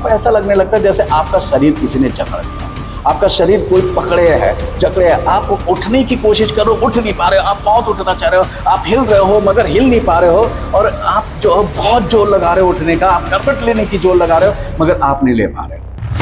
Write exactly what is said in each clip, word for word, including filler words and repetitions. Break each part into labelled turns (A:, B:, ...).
A: आपको ऐसा लगने लगता है जैसे आपका शरीर किसी ने जकड़ लिया, आपका शरीर कोई पकड़े है, जकड़े है। आप उठने की कोशिश करो, उठ नहीं पा रहे हो, आप बहुत उठना चाह रहे हो, आप हिल रहे हो मगर हिल नहीं पा रहे हो, और आप जो बहुत जोर लगा रहे हो उठने का, आप करवट लेने की जोर लगा रहे हो मगर आप नहीं ले पा रहे हो।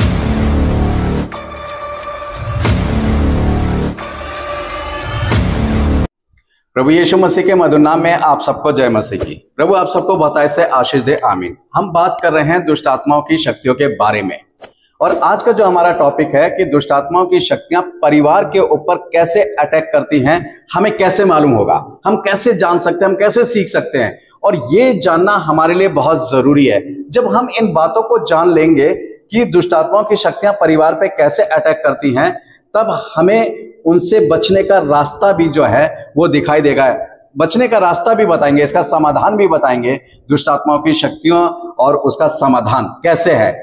A: प्रभु यीशु मसीह के मधुर नाम में आप सबको जय मसीह की। प्रभु आप सबको बताए से आशीष दे, आमीन। हम बात कर रहे हैं दुष्ट आत्माओं की शक्तियों के बारे में, और आज का जो हमारा टॉपिक है कि दुष्ट आत्माओं की शक्तियां परिवार के ऊपर कैसे अटैक करती हैं, हमें कैसे मालूम होगा, हम कैसे जान सकते हैं, हम कैसे सीख सकते हैं, और ये जानना हमारे लिए बहुत जरूरी है। जब हम इन बातों को जान लेंगे कि दुष्ट आत्माओं की शक्तियां परिवार पे कैसे अटैक करती हैं, तब हमें उनसे बचने का रास्ता भी जो है वो दिखाई देगा। बचने का रास्ता भी बताएंगे, इसका समाधान भी बताएंगे, दुष्ट आत्माओं की शक्तियों और उसका समाधान कैसे है।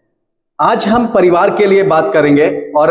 A: आज हम परिवार के लिए बात करेंगे, और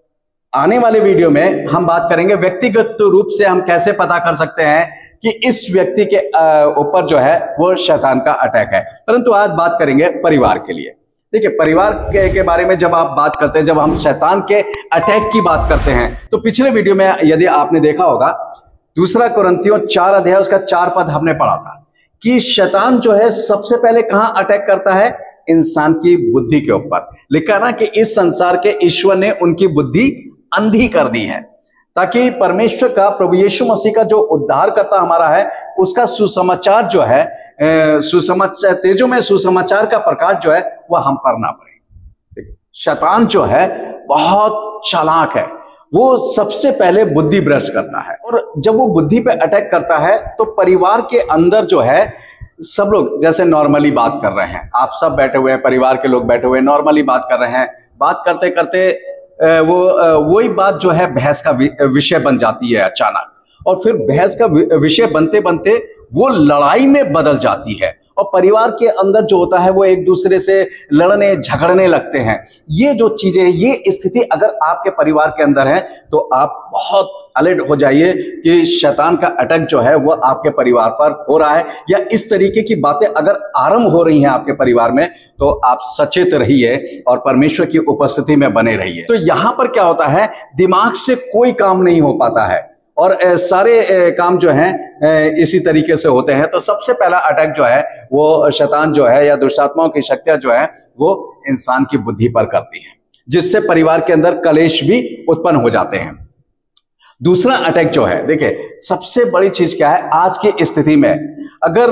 A: आने वाले वीडियो में हम बात करेंगे व्यक्तिगत रूप से हम कैसे पता कर सकते हैं कि इस व्यक्ति के ऊपर जो है वो शैतान का अटैक है। परंतु आज बात करेंगे परिवार के लिए। देखिए, परिवार के, के बारे में जब आप बात करते हैं, जब हम शैतान के अटैक की बात करते हैं, तो पिछले वीडियो में यदि आपने देखा होगा, दूसरा कुरिन्थियों चार अध्याय उसका चार पद हमने पढ़ा था कि शैतान जो है सबसे पहले कहां अटैक करता है? इंसान की बुद्धि के ऊपर। लिखा ना कि इस संसार के ईश्वर ने उनकी बुद्धि अंधी कर दी है, ताकि परमेश्वर का, प्रभु यीशु मसीह का जो उद्धार करता हमारा है, उसका सुसमाचार जो है, सुसमाचार तेजों में सुसमाचार का प्रकाश जो है वह हम पर ना पड़े। शैतान जो है बहुत चालाक है, वो सबसे पहले बुद्धि भ्रष्ट करता है, और जब वो बुद्धि पे अटैक करता है तो परिवार के अंदर जो है सब लोग जैसे नॉर्मली बात कर रहे हैं, आप सब बैठे हुए हैं, परिवार के लोग बैठे हुए नॉर्मली बात कर रहे हैं, बात करते करते वो वही बात जो है बहस का विषय बन जाती है अचानक, और फिर बहस का विषय बनते बनते वो लड़ाई में बदल जाती है, और परिवार के अंदर जो होता है वो एक दूसरे से लड़ने झगड़ने लगते हैं। ये जो चीजें, ये स्थिति अगर आपके परिवार के अंदर है तो आप बहुत अलर्ट हो जाइए कि शैतान का अटैक जो है वो आपके परिवार पर हो रहा है, या इस तरीके की बातें अगर आरंभ हो रही हैं आपके परिवार में, तो आप सचेत रहिए और परमेश्वर की उपस्थिति में बने रहिए। तो यहां पर क्या होता है, दिमाग से कोई काम नहीं हो पाता है, और सारे काम जो हैं इसी तरीके से होते हैं। तो सबसे पहला अटैक जो है वो शैतान जो है, या दुष्ट आत्माओं की शक्तियां जो है वो इंसान की बुद्धि पर करती हैं, जिससे परिवार के अंदर कलेश भी उत्पन्न हो जाते हैं। दूसरा अटैक जो है, देखिए सबसे बड़ी चीज क्या है आज की स्थिति में, अगर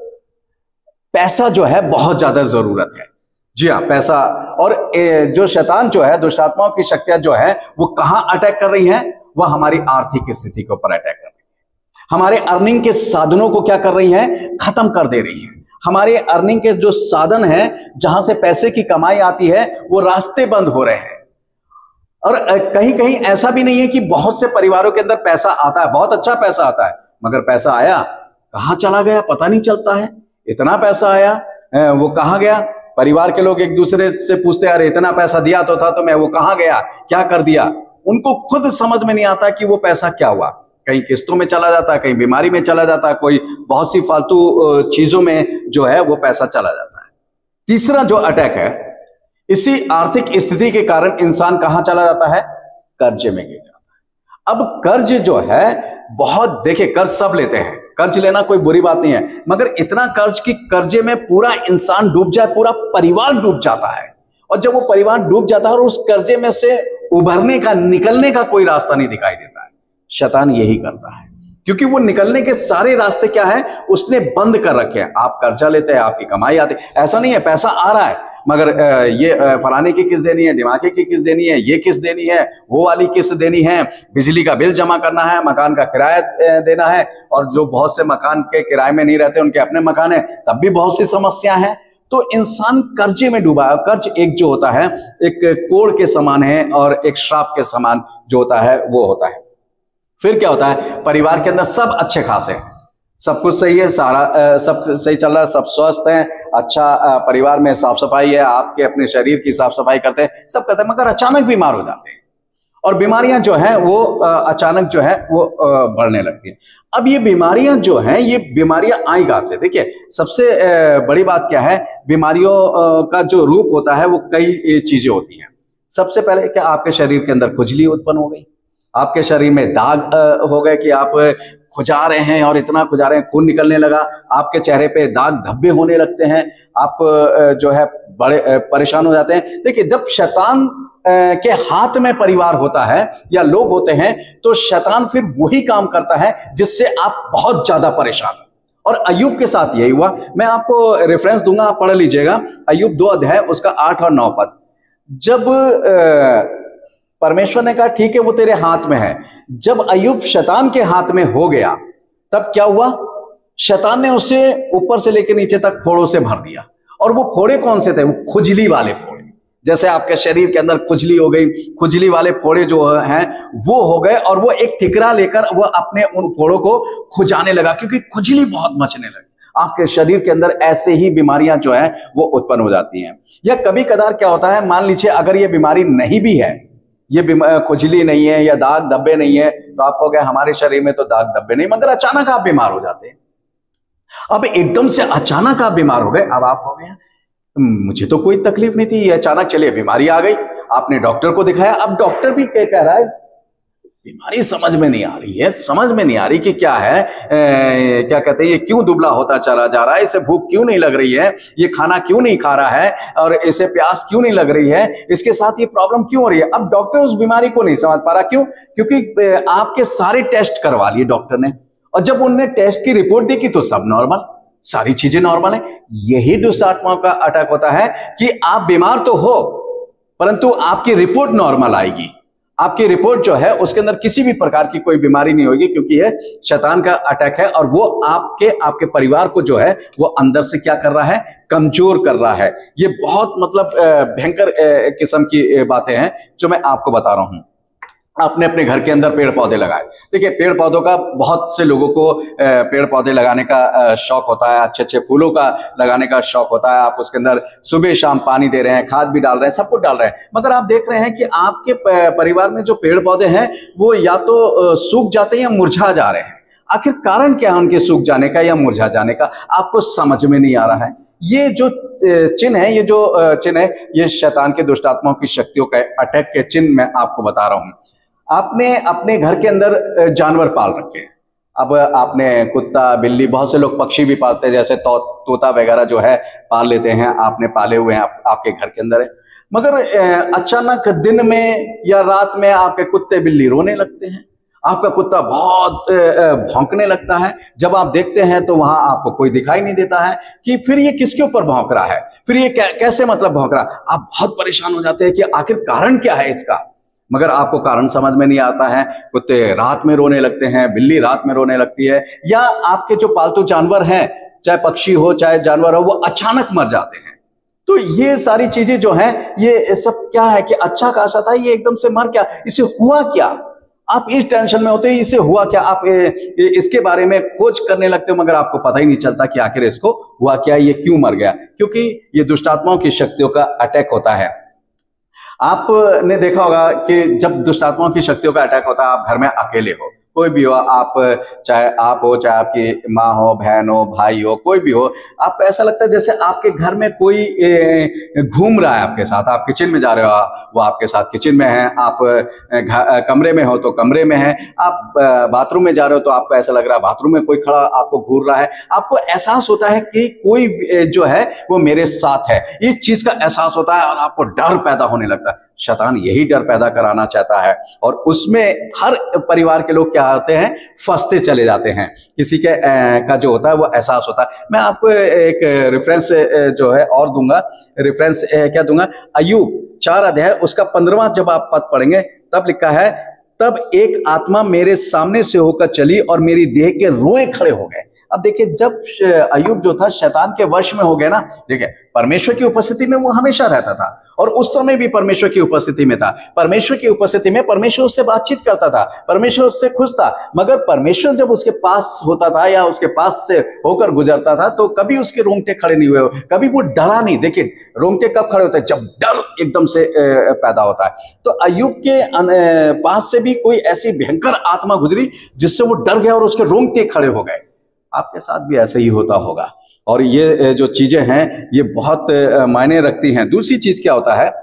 A: पैसा जो है बहुत ज्यादा जरूरत है, जी हाँ पैसा, और जो शैतान जो है, दुष्ट आत्माओं की शक्तियां जो है वो कहां अटैक कर रही हैं? वह हमारी आर्थिक स्थिति के ऊपर अटैक कर रही है, हमारे अर्निंग के साधनों को क्या कर रही हैं? खत्म कर दे रही हैं। हमारे अर्निंग के जो साधन हैं, जहां से पैसे की कमाई आती है, वो रास्ते बंद हो रहे हैं। और कहीं कहीं ऐसा भी नहीं है कि बहुत से परिवारों के अंदर पैसा आता है, बहुत अच्छा पैसा आता है, मगर पैसा आया कहां चला गया पता नहीं चलता है। इतना पैसा आया, वो कहां गया? परिवार के लोग एक दूसरे से पूछते, अरे इतना पैसा दिया तो था, तो मैं वो कहां गया, क्या कर दिया? उनको खुद समझ में नहीं आता कि वो पैसा क्या हुआ। कहीं किस्तों में चला जाता है, कहीं बीमारी में चला जाता है, कोई बहुत सी फालतू चीजों में जो है वो पैसा चला जाता है। तीसरा जो अटैक है, इसी आर्थिक स्थिति के कारण इंसान कहां चला जाता है? कर्जे में गिर जाता है। अब कर्ज जो है बहुत, देखिए कर्ज सब लेते हैं, कर्ज लेना कोई बुरी बात नहीं है, मगर इतना कर्ज कि कर्जे में पूरा इंसान डूब जाए, पूरा परिवार डूब जाता है, और जब वो परिवार डूब जाता है और उस कर्जे में से उभरने का, निकलने का कोई रास्ता नहीं दिखाई देता है, शैतान यही करता है, क्योंकि वो निकलने के सारे रास्ते क्या है, उसने बंद कर रखे हैं। आप कर्जा लेते हैं, आपकी कमाई आती है, ऐसा नहीं है पैसा आ रहा है मगर ये फलाने की किस्त देनी है, दिमागी की किस्त देनी है, ये किस्त देनी है, वो वाली किस्त देनी है, बिजली का बिल जमा करना है, मकान का किराया देना है, और जो बहुत से मकान के किराए में नहीं रहते, उनके अपने मकान है, तब भी बहुत सी समस्या है। तो इंसान कर्जे में डूबा है। कर्ज एक जो होता है एक कोड़ के समान है, और एक श्राप के समान जो होता है वो होता है। फिर क्या होता है, परिवार के अंदर सब अच्छे खासे हैं, सब कुछ सही है, सारा सब सही चल रहा है, सब स्वस्थ हैं, अच्छा परिवार में साफ सफाई है, आपके अपने शरीर की साफ सफाई करते हैं, सब करते हैं, मगर अचानक बीमार हो जाते हैं। और बीमारियां जो है वो अचानक जो है वो बढ़ने लगती है। अब ये बीमारियां जो हैं, ये बीमारियां आई कहां से? देखिए, सबसे बड़ी बात क्या है, बीमारियों का जो रूप होता है वो कई चीजें होती हैं। सबसे पहले क्या, आपके शरीर के अंदर खुजली उत्पन्न हो गई, आपके शरीर में दाग हो गए कि आप खुजा रहे हैं और इतना खुजा रहे हैं, खून निकलने लगा, आपके चेहरे पे दाग धब्बे होने लगते हैं, आप जो है बड़े परेशान हो जाते हैं। देखिए, जब शैतान के हाथ में परिवार होता है या लोग होते हैं, तो शैतान फिर वही काम करता है जिससे आप बहुत ज्यादा परेशान हो। और अय्यूब के साथ यही हुआ। मैं आपको रेफरेंस दूंगा, आप पढ़ लीजिएगा। अय्यूब दो अध्याय उसका आठ और नौ पद। जब परमेश्वर ने कहा ठीक है वो तेरे हाथ में है, जब अय्यूब शैतान के हाथ में हो गया, तब क्या हुआ? शैतान ने उसे ऊपर से लेकर नीचे तक फोड़ों से भर दिया। और वो फोड़े कौन से थे? वो खुजली वाले फोड़े। जैसे आपके शरीर के अंदर खुजली हो गई, खुजली वाले फोड़े जो हैं वो हो गए, और वो एक ठिकरा लेकर वो अपने उन फोड़ों को खुजाने लगा, क्योंकि खुजली बहुत मचने लगी। आपके शरीर के अंदर ऐसे ही बीमारियां जो है वो उत्पन्न हो जाती हैं। या कभी कदार क्या होता है, मान लीजिए अगर ये बीमारी नहीं भी है, ये खुजली नहीं है या दाग धब्बे नहीं है, तो आप कहोगे हमारे शरीर में तो दाग धब्बे नहीं, मगर अचानक आप बीमार हो जाते हैं। अब एकदम से अचानक आप बीमार हो गए, अब आप हो गए मुझे तो कोई तकलीफ नहीं थी, ये अचानक चलिए बीमारी आ गई। आपने डॉक्टर को दिखाया, अब डॉक्टर भी क्या कह रहा है, बीमारी समझ में नहीं आ रही है, समझ में नहीं आ रही कि क्या है, ए, क्या कहते हैं, ये क्यों दुबला होता चला जा रहा है, इसे भूख क्यों नहीं लग रही है, ये खाना क्यों नहीं खा रहा है, और इसे प्यास क्यों नहीं लग रही है, इसके साथ ये प्रॉब्लम क्यों हो रही है। अब डॉक्टर उस बीमारी को नहीं समझ पा रहा। क्यों? क्योंकि आपके सारे टेस्ट करवा लिए डॉक्टर ने, और जब उनने टेस्ट की रिपोर्ट देखी तो सब नॉर्मल, सारी चीजें नॉर्मल है। यही दुष्ट आत्माओं का अटैक होता है कि आप बीमार तो हो, परंतु आपकी रिपोर्ट नॉर्मल आएगी। आपकी रिपोर्ट जो है उसके अंदर किसी भी प्रकार की कोई बीमारी नहीं होगी, क्योंकि यह शैतान का अटैक है, और वो आपके आपके परिवार को जो है वो अंदर से क्या कर रहा है, कमजोर कर रहा है। ये बहुत मतलब भयंकर किस्म की बातें हैं जो मैं आपको बता रहा हूं। आपने अपने घर के अंदर पेड़ पौधे लगाए। देखिए, पेड़ पौधों का बहुत से लोगों को पेड़ पौधे लगाने का शौक होता है, अच्छे अच्छे फूलों का लगाने का शौक होता है। आप उसके अंदर सुबह शाम पानी दे रहे हैं, खाद भी डाल रहे हैं, सब कुछ डाल रहे हैं, मगर आप देख रहे हैं कि आपके परिवार में जो पेड़ पौधे हैं वो या तो सूख जाते हैं या मुरझा जा रहे हैं। आखिर कारण क्या है उनके सूख जाने का या मुरझा जाने का, आपको समझ में नहीं आ रहा है। ये जो चिन्ह है, ये जो चिन्ह है, ये शैतान के दुष्ट आत्माओं की शक्तियों का अटैक के चिन्ह मैं आपको बता रहा हूं। आपने अपने घर के अंदर जानवर पाल रखे हैं। अब आपने कुत्ता, बिल्ली, बहुत से लोग पक्षी भी पालते हैं, जैसे तो, तोता वगैरह जो है पाल लेते हैं, आपने पाले हुए हैं, आप, आपके घर के अंदर है। मगर अचानक दिन में या रात में आपके कुत्ते बिल्ली रोने लगते हैं, आपका कुत्ता बहुत भौंकने लगता है। जब आप देखते हैं तो वहां आपको कोई दिखाई नहीं देता है कि फिर ये किसके ऊपर भौंक रहा है, फिर ये कैसे मतलब भौंक रहा। आप बहुत परेशान हो जाते हैं कि आखिर कारण क्या है इसका, मगर आपको कारण समझ में नहीं आता है। कुत्ते रात में रोने लगते हैं, बिल्ली रात में रोने लगती है, या आपके जो पालतू जानवर हैं, चाहे पक्षी हो चाहे जानवर हो, वो अचानक मर जाते हैं। तो ये सारी चीजें जो हैं, ये सब क्या है कि अच्छा खासा था, ये एकदम से मर गया, इसे हुआ क्या। आप इस टेंशन में होते हैं, इसे हुआ क्या, आप इसके बारे में खोज करने लगते हो, मगर आपको पता ही नहीं चलता कि आखिर इसको हुआ क्या, ये क्यों मर गया। क्योंकि ये दुष्ट आत्माओं की शक्तियों का अटैक होता है। आपने देखा होगा कि जब दुष्ट आत्माओं की शक्तियों का अटैक होता है, आप घर में अकेले हो, कोई भी हो, आप चाहे आप हो, चाहे आपकी माँ हो, बहन हो, भाई हो, कोई भी हो, आपको ऐसा लगता है जैसे आपके घर में कोई घूम रहा है आपके साथ। आप किचन में जा रहे हो, वो आपके साथ किचन में है, आप कमरे में हो तो कमरे में है, आप बाथरूम में जा रहे हो तो आपको ऐसा लग रहा है बाथरूम में कोई खड़ा आपको घूर रहा है। आपको एहसास होता है कि कोई जो है वो मेरे साथ है, इस चीज का एहसास होता है और आपको डर पैदा होने लगता है। शैतान यही डर पैदा कराना चाहता है, और उसमें हर परिवार के लोग क्या होते हैं, फंसते चले जाते हैं। किसी के ए, का जो होता है वो एहसास होता है। मैं आपको एक रेफरेंस जो है और दूंगा, रेफरेंस क्या दूंगा, अय्यूब चार अध्याय उसका पंद्रहवां जब आप पद पढ़ेंगे तब लिखा है, तब एक आत्मा मेरे सामने से होकर चली और मेरी देह के रोए खड़े हो गए। अब देखिए, जब अय्यूब जो था शैतान के वश में हो गया ना, देखिए परमेश्वर की उपस्थिति में वो हमेशा रहता था और उस समय भी परमेश्वर की उपस्थिति में था। परमेश्वर की उपस्थिति में परमेश्वर उससे बातचीत करता था, परमेश्वर उससे खुश था। मगर परमेश्वर जब उसके पास होता था या उसके पास से होकर गुजरता था तो कभी उसके रोंगटे खड़े नहीं हुए, कभी वो डरा नहीं। देखिए रोंगटे कब खड़े होते हैं? जब डर एकदम से पैदा होता है। तो अय्यूब के पास से भी कोई ऐसी भयंकर आत्मा गुजरी जिससे वो डर गया और उसके रोंगटे खड़े हो गए। आपके साथ भी ऐसे ही होता होगा और ये जो चीजें हैं ये बहुत मायने रखती हैं। दूसरी चीज क्या होता है,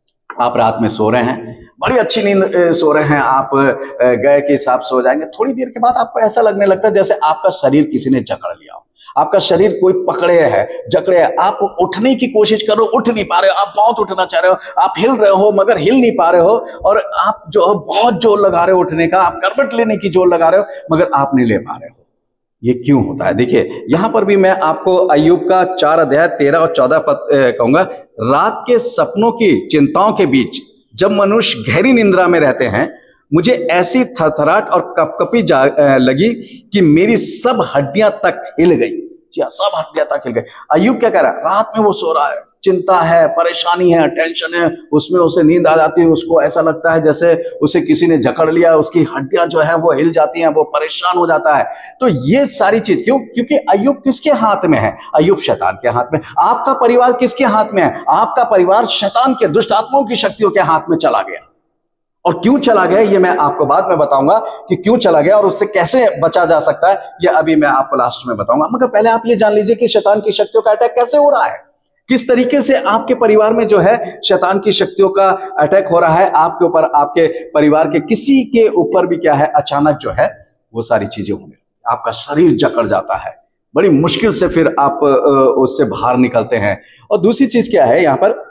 A: आप रात में सो रहे हैं, बड़ी अच्छी नींद सो रहे हैं, आप गए कि साहब सो जाएंगे, थोड़ी देर के बाद आपको ऐसा लगने लगता है जैसे आपका शरीर किसी ने जकड़ लिया हो, आपका शरीर कोई पकड़े है, जकड़े है। आप उठने की कोशिश करो, उठ नहीं पा रहे हो, आप बहुत उठना चाह रहे हो, आप हिल रहे हो मगर हिल नहीं पा रहे हो, और आप जो बहुत जोर लगा रहे हो उठने का, आप करवट लेने की जोर लगा रहे हो मगर आप नहीं ले पा रहे हो। ये क्यों होता है? देखिए यहां पर भी मैं आपको अय्यूब का चार अध्याय तेरह और चौदह पद कहूंगा। रात के सपनों की चिंताओं के बीच जब मनुष्य गहरी निंद्रा में रहते हैं, मुझे ऐसी थरथराहट और कपकपी लगी कि मेरी सब हड्डियां तक हिल गई। सब हड्डियां तक हिल गई। अय्यूब क्या कह रहा है? रात में वो सो रहा है, चिंता है, परेशानी है, टेंशन है, उसमें उसे नींद आ जाती है, उसको ऐसा लगता है जैसे उसे किसी ने जकड़ लिया, उसकी हड्डियां जो है वो हिल जाती हैं, वो परेशान हो जाता है। तो ये सारी चीज क्यों? क्योंकि अय्यूब किसके हाथ में है? अय्यूब शैतान के हाथ में। आपका परिवार किसके हाथ में है? आपका परिवार शैतान के, दुष्ट आत्माओं की शक्तियों के हाथ में चला गया। और क्यों चला गया ये मैं आपको बाद में बताऊंगा कि क्यों चला गया और उससे कैसे बचा जा सकता है, ये अभी मैं आपको लास्ट में बताऊंगा। मगर पहले आप ये जान लीजिए कि शैतान की शक्तियों का अटैक कैसे हो रहा है, किस तरीके से आपके परिवार में जो है शैतान की शक्तियों का अटैक हो रहा है आपके ऊपर, आपके परिवार के किसी के ऊपर भी क्या है, अचानक जो है वो सारी चीजें होंगी, आपका शरीर जकड़ जाता है, बड़ी मुश्किल से फिर आप उससे बाहर निकलते हैं। और दूसरी चीज क्या है, यहां पर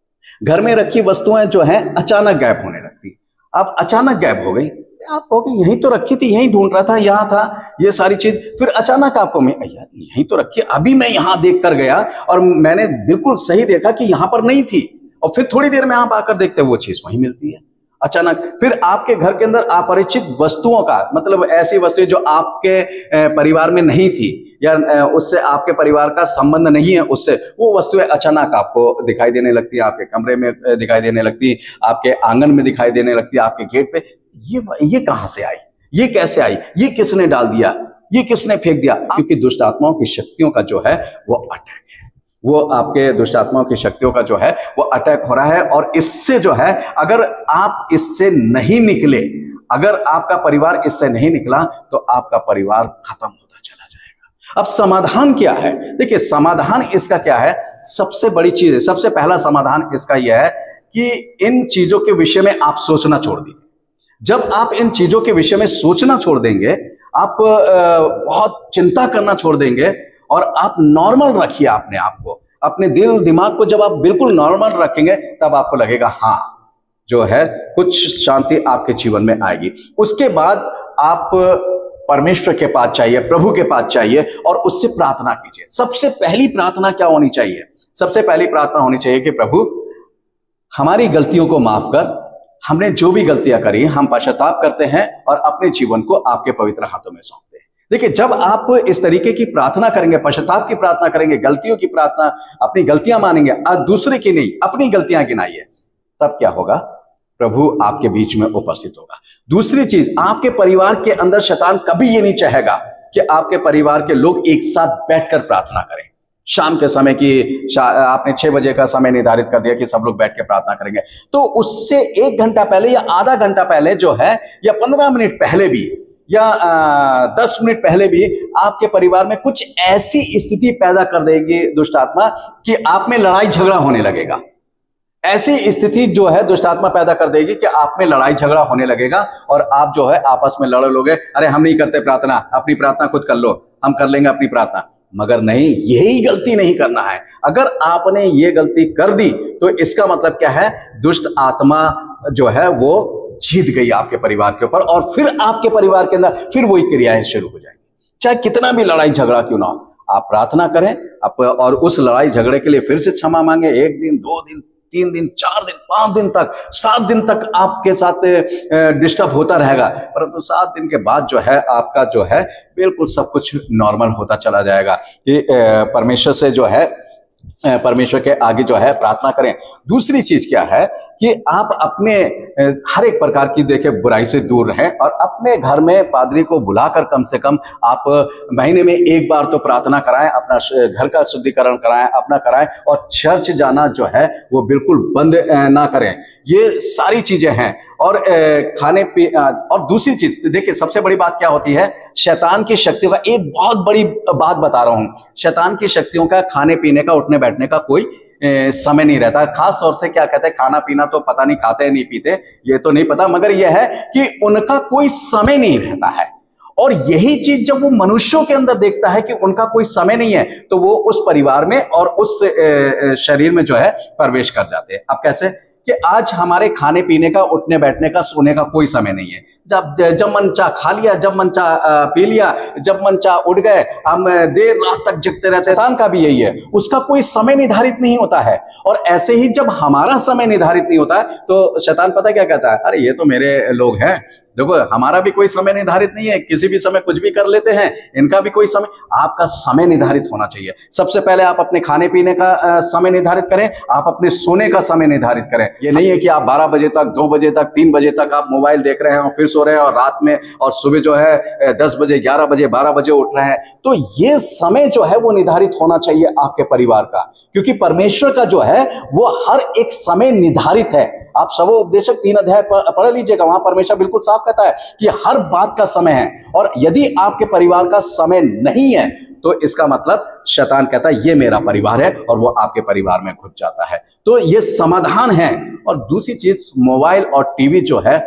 A: घर में रखी वस्तुएं जो हैं अचानक गायब होने लगती। अब अचानक गायब हो गई, आप कहोगे यहीं तो रखी थी, यहीं ढूंढ रहा था, यहां था ये सारी चीज, फिर अचानक आपको, मैं यार यहीं तो रखी, अभी मैं यहां देख कर गया और मैंने बिल्कुल सही देखा कि यहां पर नहीं थी, और फिर थोड़ी देर में आप आकर देखते वो चीज वहीं मिलती है अचानक। फिर आपके घर के अंदर अपरिचित वस्तुओं का मतलब ऐसी वस्तुएं जो आपके परिवार में नहीं थी या उससे आपके परिवार का संबंध नहीं है उससे, वो वस्तुएं अचानक आपको दिखाई देने लगती है, आपके कमरे में दिखाई देने लगती है, आपके आंगन में दिखाई देने लगती है, आपके गेट पे। ये ये कहां से आई, ये कैसे आई, ये किसने डाल दिया, ये किसने फेंक दिया? क्योंकि दुष्ट आत्माओं की शक्तियों का जो है वो अटैक है, वो आपके दुष्ट आत्माओं की शक्तियों का जो है वो अटैक हो रहा है। और इससे जो है अगर आप इससे नहीं निकले, अगर आपका परिवार इससे नहीं निकला तो आपका परिवार खत्म होता चला जाएगा। अब समाधान क्या है? देखिए समाधान इसका क्या है, सबसे बड़ी चीज है, सबसे पहला समाधान इसका यह है कि इन चीजों के विषय में आप सोचना छोड़ दीजिए। जब आप इन चीजों के विषय में सोचना छोड़ देंगे, आप बहुत चिंता करना छोड़ देंगे और आप नॉर्मल रखिए अपने आप को, अपने दिल दिमाग को जब आप बिल्कुल नॉर्मल रखेंगे तब आपको लगेगा हाँ जो है कुछ शांति आपके जीवन में आएगी। उसके बाद आप परमेश्वर के पास चाहिए, प्रभु के पास चाहिए और उससे प्रार्थना कीजिए। सबसे पहली प्रार्थना क्या होनी चाहिए? सबसे पहली प्रार्थना होनी चाहिए कि प्रभु हमारी गलतियों को माफ कर, हमने जो भी गलतियां करी हम पश्चाताप करते हैं और अपने जीवन को आपके पवित्र हाथों में सौंपते हैं। देखिए जब आप इस तरीके की प्रार्थना करेंगे, पश्चाताप की प्रार्थना करेंगे, गलतियों की प्रार्थना, अपनी गलतियां मानेंगे, आज दूसरे की नहीं अपनी गलतियां गिनाइए, तब क्या होगा? प्रभु आपके बीच में उपस्थित होगा। दूसरी चीज, आपके परिवार के अंदर शैतान कभी ये नहीं चाहेगा कि आपके परिवार के लोग एक साथ बैठकर प्रार्थना करें। शाम के समय की आपने छह बजे का समय निर्धारित कर दिया कि सब लोग बैठ के प्रार्थना करेंगे, तो उससे एक घंटा पहले या आधा घंटा पहले जो है या पंद्रह मिनट पहले भी या आ, दस मिनट पहले भी आपके परिवार में कुछ ऐसी स्थिति पैदा कर देगी दुष्ट आत्मा कि आप में लड़ाई झगड़ा होने लगेगा। ऐसी स्थिति जो है दुष्ट आत्मा पैदा कर देगी कि आप में लड़ाई झगड़ा होने लगेगा और आप जो है आपस में लड़ लोगे, अरे हम नहीं करते प्रार्थना, अपनी प्रार्थना खुद कर लो, हम कर लेंगे अपनी प्रार्थना। मगर नहीं, यही गलती नहीं करना है। अगर आपने ये गलती कर दी तो इसका मतलब क्या है? दुष्ट आत्मा जो है वो जीत गई आपके परिवार के ऊपर और फिर आपके परिवार के अंदर फिर वही क्रियाएं शुरू हो जाएंगी, चाहे कितना भी लड़ाई झगड़ा क्यों ना हो। आप प्रार्थना करें आप और उस लड़ाई झगड़े के लिए फिर से क्षमा मांगे, एक दिन, दो दिन, तीन दिन, चार दिन, पांच दिन तक, सात दिन तक आपके साथ डिस्टर्ब होता रहेगा, परंतु सात दिन के बाद जो है आपका जो है बिल्कुल सब कुछ नॉर्मल होता चला जाएगा। कि परमेश्वर से जो है परमेश्वर के आगे जो है प्रार्थना करें। दूसरी चीज क्या है कि आप अपने हर एक प्रकार की देखे बुराई से दूर रहें और अपने घर में पादरी को बुलाकर कम से कम आप महीने में एक बार तो प्रार्थना कराएं, अपना घर का शुद्धिकरण कराएं, अपना कराएं, और चर्च जाना जो है वो बिल्कुल बंद ना करें। ये सारी चीजें हैं। और खाने पी और दूसरी चीज देखिए, सबसे बड़ी बात क्या होती है, शैतान की शक्तियों का, एक बहुत बड़ी बात बता रहा हूं, शैतान की शक्तियों का खाने पीने का, उठने बैठने का कोई ए, समय नहीं रहता। खास तौर से क्या कहते हैं, खाना पीना तो पता नहीं खाते हैं नहीं पीते, ये तो नहीं पता, मगर यह है कि उनका कोई समय नहीं रहता है। और यही चीज जब वो मनुष्यों के अंदर देखता है कि उनका कोई समय नहीं है, तो वो उस परिवार में और उस शरीर में जो है प्रवेश कर जाते हैं। अब कैसे कि आज हमारे खाने पीने का, उठने बैठने का, सोने का कोई समय नहीं है। जब जब मन चाह खा लिया, जब मन चाह पी लिया, जब मन चाह उठ गए, हम देर रात तक जगते रहते हैं। शैतान का भी यही है, उसका कोई समय निर्धारित नहीं होता है। और ऐसे ही जब हमारा समय निर्धारित नहीं होता है तो शैतान पता क्या कहता है, अरे ये तो मेरे लोग हैं, देखो हमारा भी कोई समय निर्धारित नहीं है, किसी भी समय कुछ भी कर लेते हैं, इनका भी कोई समय। आपका समय निर्धारित होना चाहिए। सबसे पहले आप अपने खाने पीने का समय निर्धारित करें, आप अपने सोने का समय निर्धारित करें। ये नहीं है कि आप बारह बजे तक, दो बजे तक, तीन बजे तक आप मोबाइल देख रहे हैं और फिर सो रहे हैं, और रात में और सुबह जो है दस बजे, ग्यारह बजे, बारह बजे उठ रहे हैं। तो ये समय जो है वो निर्धारित होना चाहिए आपके परिवार का, क्योंकि परमेश्वर का जो है वो हर एक समय निर्धारित है। आप सबोपदेशक तीन अध्याय पढ़ लीजिएगा, वहां परमेश्वर बिल्कुल साफ कहता है कि हर बात का समय है। और यदि आपके परिवार का समय नहीं है तो इसका मतलब शैतान कहता है ये मेरा परिवार है, और वो आपके परिवार में घुस जाता है। तो ये समाधान है। और दूसरी चीज, मोबाइल और टीवी जो है,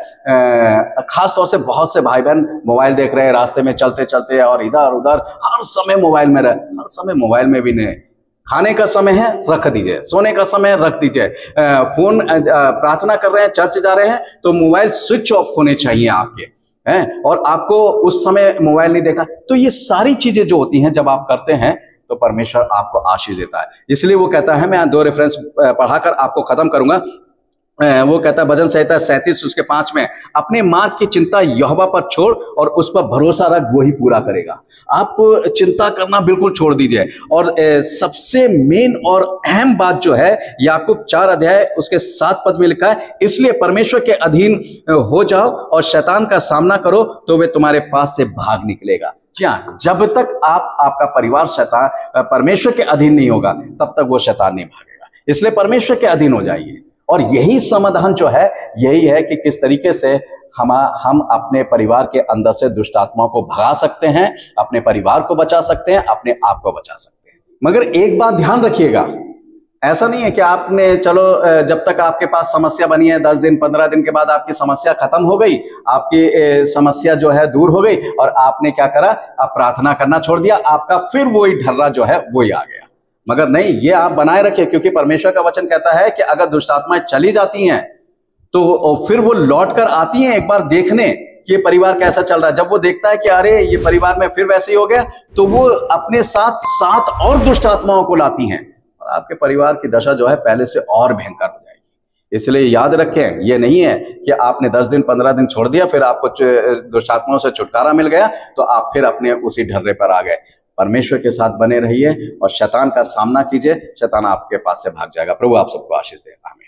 A: खास तौर से बहुत से भाई बहन मोबाइल देख रहे हैं रास्ते में चलते चलते, और इधर उधर हर समय मोबाइल में रहे। हर समय मोबाइल में भी नहीं, खाने का समय है रख दीजिए, सोने का समय रख दीजिए, फोन प्रार्थना कर रहे हैं, चर्च जा रहे हैं, तो मोबाइल स्विच ऑफ होने चाहिए आपके हैं, और आपको उस समय मोबाइल नहीं देखा। तो ये सारी चीजें जो होती हैं जब आप करते हैं तो परमेश्वर आपको आशीष देता है। इसलिए वो कहता है, मैं दो रेफरेंस पढ़ाकर आपको खत्म करूंगा। वो कहता है भजन संहिता सैंतीस उसके पांच में, अपने मार्ग की चिंता यहोवा पर छोड़ और उस पर भरोसा रख, वो ही पूरा करेगा। आप चिंता करना बिल्कुल छोड़ दीजिए। और सबसे मेन और अहम बात जो है, याकूब चार अध्याय उसके सात पद में लिखा है, इसलिए परमेश्वर के अधीन हो जाओ और शैतान का सामना करो तो वे तुम्हारे पास से भाग निकलेगा। जी हाँ, जब तक आप आपका परिवार शैतान परमेश्वर के अधीन नहीं होगा तब तक वो शैतान नहीं भागेगा। इसलिए परमेश्वर के अधीन हो जाइए। और यही समाधान जो है, यही है कि किस तरीके से हम हम अपने परिवार के अंदर से दुष्ट आत्माओं को भगा सकते हैं, अपने परिवार को बचा सकते हैं, अपने आप को बचा सकते हैं। मगर एक बात ध्यान रखिएगा, ऐसा नहीं है कि आपने चलो जब तक आपके पास समस्या बनी है, दस दिन पंद्रह दिन के बाद आपकी समस्या खत्म हो गई, आपकी समस्या जो है दूर हो गई, और आपने क्या करा, आप प्रार्थना करना छोड़ दिया, आपका फिर वही ढर्रा जो है वही आ गया। मगर नहीं, ये आप बनाए रखिए, क्योंकि परमेश्वर का वचन कहता है कि अगर दुष्ट आत्माएं चली जाती हैं तो फिर वो लौट कर आती हैं एक बार देखने कि ये परिवार कैसा चल रहा है। जब वो देखता है कि अरे ये परिवार में फिर वैसे ही हो गया, तो वो अपने साथ सात और दुष्ट आत्माओं को लाती हैं, और आपके परिवार की दशा जो है पहले से और भयंकर हो जाएगी। इसलिए याद रखें, ये नहीं है कि आपने दस दिन पंद्रह दिन छोड़ दिया, फिर आपको दुष्ट आत्माओं से छुटकारा मिल गया तो आप फिर अपने उसी ढर्रे पर आ गए। परमेश्वर के साथ बने रहिए और शैतान का सामना कीजिए, शैतान आपके पास से भाग जाएगा। प्रभु आप सबको आशीष दे।